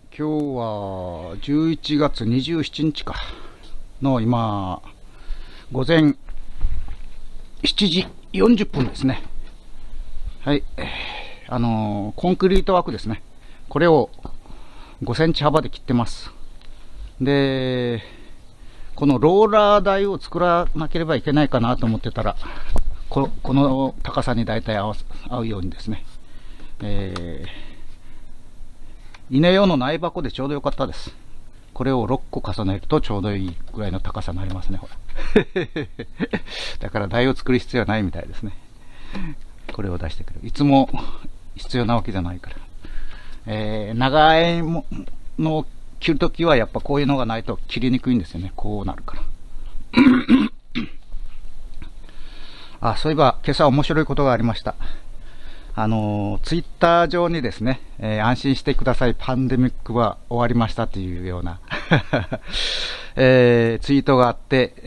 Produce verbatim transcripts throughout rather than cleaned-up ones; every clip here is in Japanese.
今日はじゅういちがつにじゅうしちにちかの今午前しちじよんじゅっぷんですね。はい、あのー、コンクリート枠ですね。これをごセンチ幅で切ってます。で、このローラー台を作らなければいけないかなと思ってたら、こ, この高さに大体合わ合うようにですね、えー稲用の苗箱でちょうどよかったです。これをろっこ重ねるとちょうどいいぐらいの高さになりますね、ほら。だから台を作る必要はないみたいですね。これを出してくる。いつも必要なわけじゃないから。えー、長いものを切るときはやっぱこういうのがないと切りにくいんですよね。こうなるから。あ、そういえば今朝面白いことがありました。あの、ツイッター上にですね、えー、安心してください、パンデミックは終わりましたというような、えー、ツイートがあって、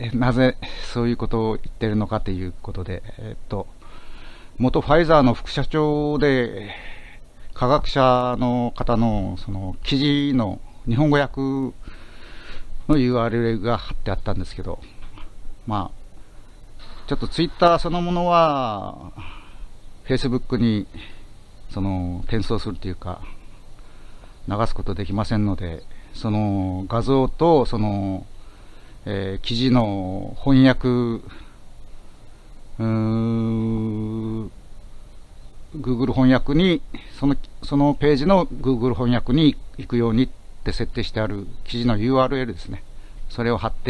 なぜそういうことを言ってるのかということで、えー、っと、元ファイザーの副社長で、科学者の方のその記事の日本語訳の ユーアールエル が貼ってあったんですけど、まあ、ちょっとツイッターそのものは、Facebook にその転送するというか流すことできませんので、その画像とその、えー、記事の翻訳、うーん Google 翻訳にそのそのページの Google 翻訳に行くようにって設定してある記事の ユーアールエル ですね。それを貼って、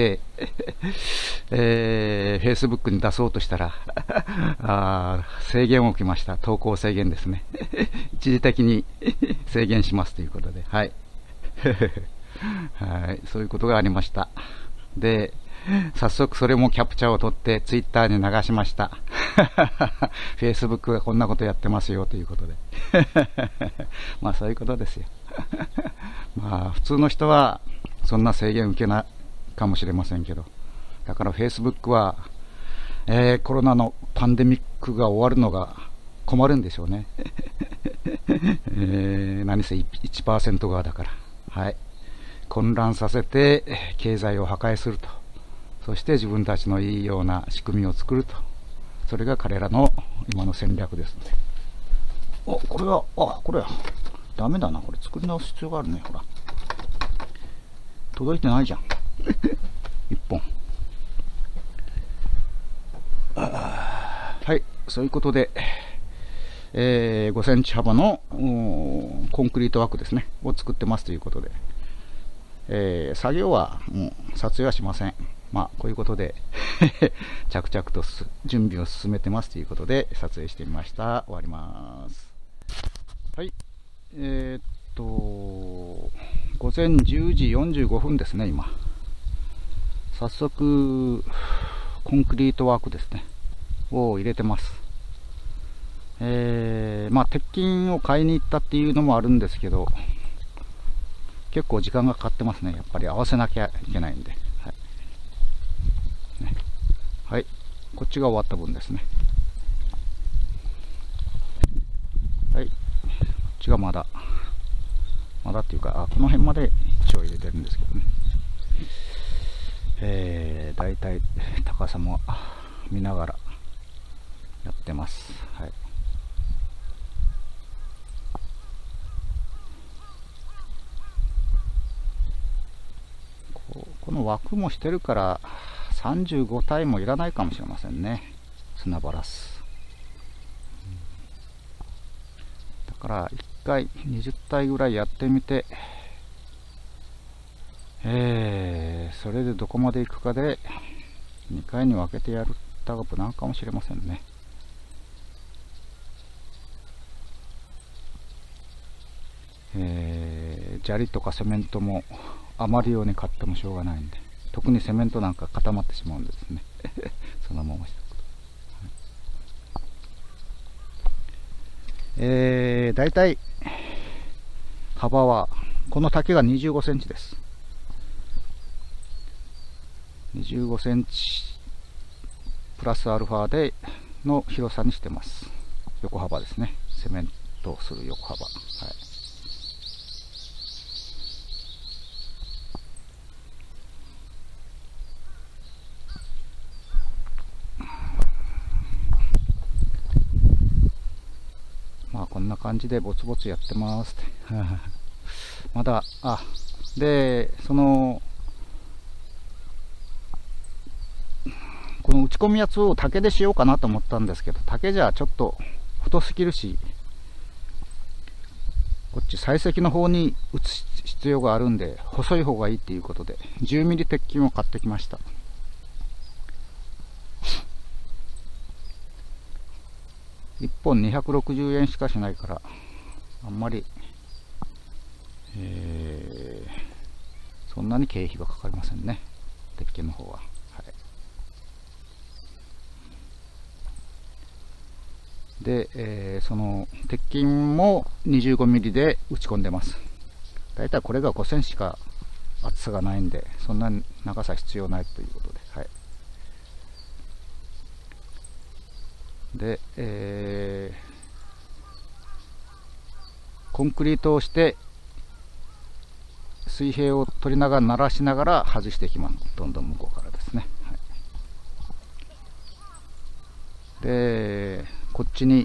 えー、Facebook に出そうとしたらあ制限を受けました。投稿制限ですね。一時的に制限しますということで、はい。はい、そういうことがありました。で、早速それもキャプチャーを取って Twitter に流しました。Facebook がこんなことやってますよということで。まあそういうことですよ。まあ普通の人はそんな制限受けないかもしれませんけど、だから Facebook は、えー、コロナのパンデミックが終わるのが困るんでしょうね。えー、何せ いちパーセント 側だから、はい、混乱させて経済を破壊すると、そして自分たちのいいような仕組みを作ると、それが彼らの今の戦略ですので。あ、これは、あ、これはダメだな、これ作り直す必要があるね。ほら、届いてないじゃん。一本。はい、そういうことで、えー、ごセンチ幅のコンクリート枠ですねを作ってますということで、えー、作業はもう撮影はしません。まあこういうことで着々と準備を進めてますということで撮影してみました。終わります。はい、えー、っと午前じゅうじよんじゅうごふんですね。今早速コンクリートワークですねを入れてます。えー、まあ鉄筋を買いに行ったっていうのもあるんですけど、結構時間がかかってますね。やっぱり合わせなきゃいけないんで、はいね、はい、こっちが終わった分ですね。はい、こっちがまだまだっていうか、あ、この辺まで一応入れてるんですけどね。えー、だいたい高さも見ながらやってます。はい、こ, この枠もしてるからさんじゅうごたいもいらないかもしれませんね。砂バラス、だからいっかいにじゅったいぐらいやってみて、えー、それでどこまで行くかでにかいに分けてやるったら無難かもしれませんね。えー、砂利とかセメントも余るように買ってもしょうがないんで、特にセメントなんか固まってしまうんですね。そのまましたこと、はい、えー、だいたい幅はこの丈がにじゅうごセンチです。にじゅうごセンチプラスアルファでの広さにしてます。横幅ですね。セメントする横幅。はい。 な感じでぼつぼつやってますってまだ、あ、で、その、この打ち込みやつを竹でしようかなと思ったんですけど、竹じゃちょっと太すぎるし、こっち採石の方に打つ必要があるんで、細い方がいいっていうことで、じゅうミリ鉄筋を買ってきました。いっぽんにひゃくろくじゅうえんしかしないから、あんまり、えー、そんなに経費がかかりませんね、鉄筋の方は。はい、で、えー、その鉄筋も にじゅうごミリ で打ち込んでます。だいたいこれがごセンチしか厚さがないんで、そんな長さ必要ないということで、はい。で、えー、コンクリートをして水平を取りながら鳴らしながら外していきます。どんどん向こうからですね。はい、で、こっちに、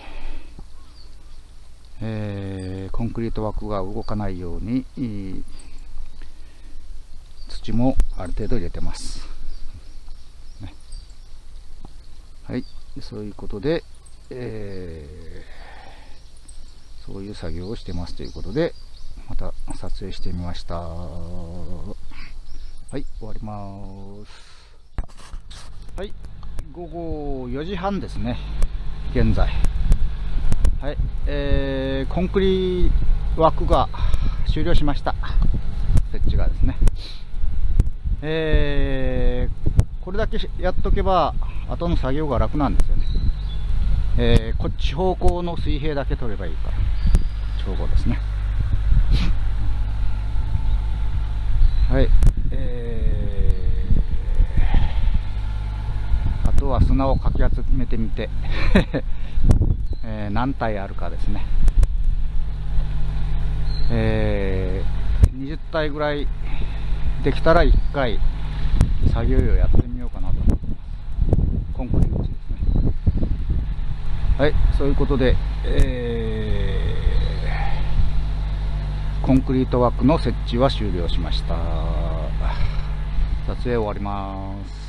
えー、コンクリート枠が動かないように土もある程度入れてます、ね。はい、そういうことで、えー、そういう作業をしてますということで、また撮影してみました。はい、終わります。はい、ごごよじはんですね、現在。はい、えー、コンクリ枠が終了しました。設置がですね。えー、これだけやっとけば後の作業が楽なんですよね。えー、こっち方向の水平だけ取ればいいから、こっち方向ですね。はい、えー、あとは砂をかき集めてみて、えー、何体あるかですね。えー、にじゅったいぐらいできたらいっかい作業をやってみようかなと思ってます。コンクリ打ちですね。はい、そういうことで、えー、コンクリート枠の設置は終了しました。撮影終わります。